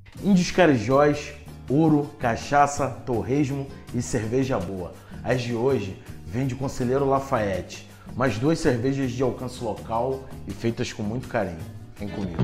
Índios Carijós, ouro, cachaça, torresmo e cerveja boa. As de hoje vêm de Conselheiro Lafayette, mais 2 cervejas de alcance local e feitas com muito carinho. Vem comigo.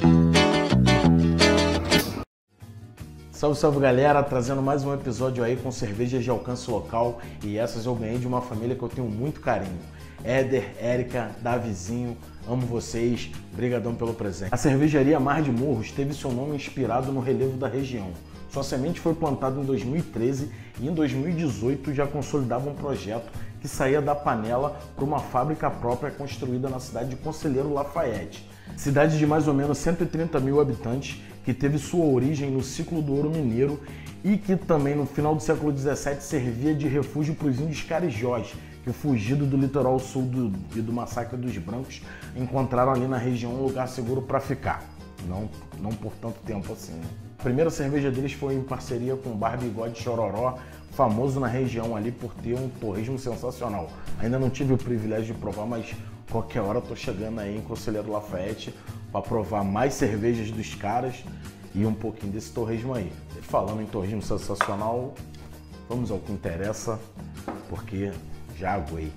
Salve, salve galera, trazendo mais um episódio aí com cervejas de alcance local, e essas eu ganhei de uma família que eu tenho muito carinho. Éder, Érica, Davizinho, amo vocês, brigadão pelo presente. A cervejaria Mar de Morros teve seu nome inspirado no relevo da região. Sua semente foi plantada em 2013 e em 2018 já consolidava um projeto que saía da panela para uma fábrica própria construída na cidade de Conselheiro Lafayette. Cidade de mais ou menos 130 mil habitantes, que teve sua origem no ciclo do ouro mineiro e que também no final do século XVII servia de refúgio para os índios carijós, que fugido do litoral sul e do massacre dos brancos, encontraram ali na região um lugar seguro para ficar. Não por tanto tempo assim, né? A primeira cerveja deles foi em parceria com o Bar Bigode Chororó, famoso na região ali por ter um torresmo sensacional. Ainda não tive o privilégio de provar, mas qualquer hora tô chegando aí em Conselheiro Lafayette para provar mais cervejas dos caras e um pouquinho desse torresmo aí. Falando em torresmo sensacional, vamos ao que interessa, porque já aguei.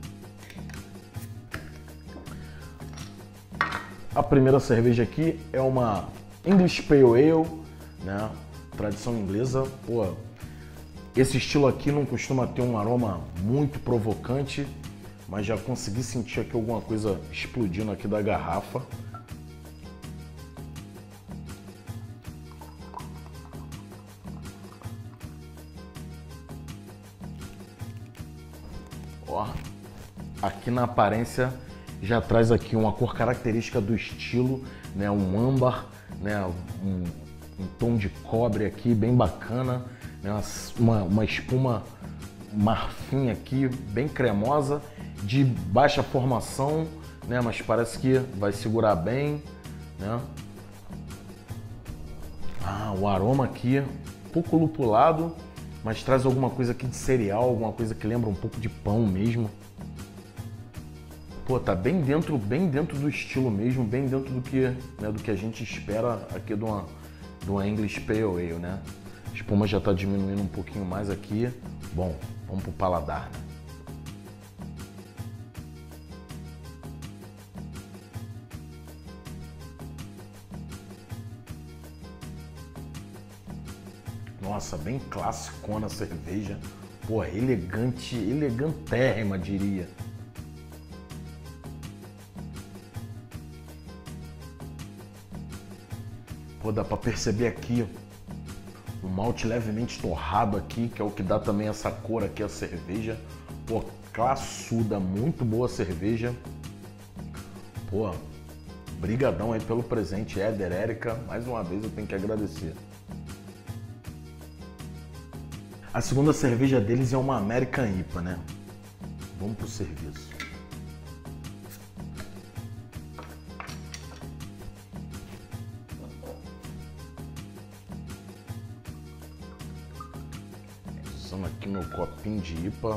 A primeira cerveja aqui é uma English Pale Ale, né? Tradição inglesa. Pô, esse estilo aqui não costuma ter um aroma muito provocante, mas já consegui sentir aqui alguma coisa explodindo aqui da garrafa. Ó, aqui na aparência já traz aqui uma cor característica do estilo, né? Um âmbar, né? Um tom de cobre aqui bem bacana, né? Uma espuma marfim aqui bem cremosa, de baixa formação, né? Mas parece que vai segurar bem, né? O aroma aqui um pouco lupulado, mas traz alguma coisa aqui de cereal, alguma coisa que lembra um pouco de pão mesmo. Pô, tá bem dentro do estilo mesmo, bem dentro do que, né, do que a gente espera aqui de uma English Pale Ale, né? A espuma já tá diminuindo um pouquinho mais aqui. Bom, vamos pro paladar, né? Nossa, bem classicona a cerveja. Pô, elegante, elegantérrima, diria. Pô, dá pra perceber aqui um malte levemente torrado aqui, que é o que dá também essa cor aqui à cerveja. Pô, classuda, muito boa cerveja. Pô, brigadão aí pelo presente, Éder, Érica. Mais uma vez eu tenho que agradecer. A segunda cerveja deles é uma American IPA, né? Vamos pro serviço. Usando aqui meu copinho de IPA.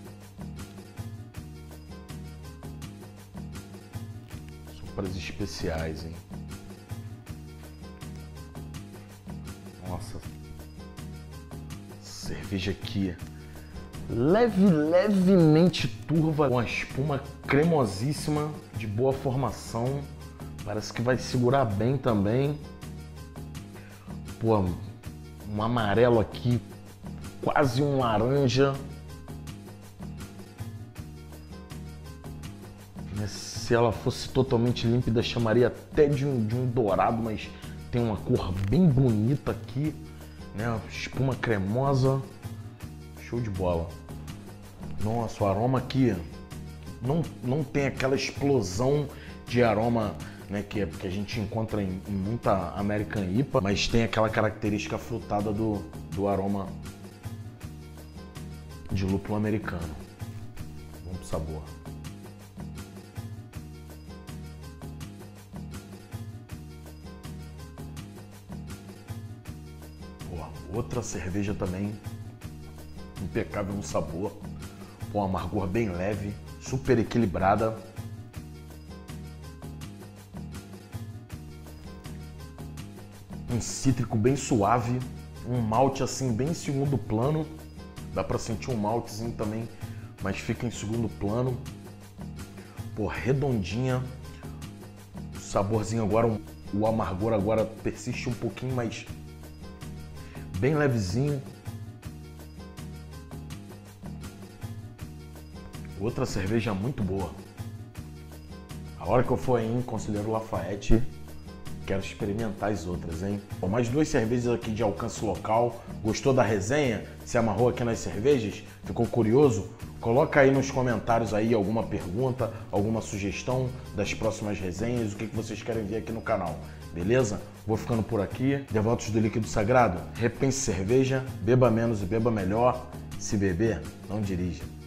Só para as especiais, hein? Nossa. Cerveja aqui levemente turva, com a espuma cremosíssima, de boa formação. Parece que vai segurar bem também. Pô, um amarelo aqui, quase um laranja. Se ela fosse totalmente límpida, chamaria até de um dourado, mas tem uma cor bem bonita aqui, né? Espuma cremosa, show de bola. Nossa, o aroma aqui não tem aquela explosão de aroma, né, que a gente encontra em muita American IPA, mas tem aquela característica frutada do aroma de lúpulo americano. Vamos pro sabor. Outra cerveja também impecável no sabor, com um amargor bem leve, super equilibrada. Um cítrico bem suave, um malte assim bem em segundo plano. Dá pra sentir um maltezinho também, mas fica em segundo plano. Pô, redondinha. O saborzinho agora, o amargor agora persiste um pouquinho, mas bem levezinho. Outra cerveja muito boa. A hora que eu for aí em Conselheiro Lafayette, quero experimentar as outras, hein? Bom, mais 2 cervejas aqui de alcance local. Gostou da resenha? Se amarrou aqui nas cervejas? Ficou curioso? Coloca aí nos comentários aí alguma pergunta, alguma sugestão das próximas resenhas, o que vocês querem ver aqui no canal, beleza? Vou ficando por aqui. Devotos do líquido sagrado, repense cerveja, beba menos e beba melhor. Se beber, não dirija.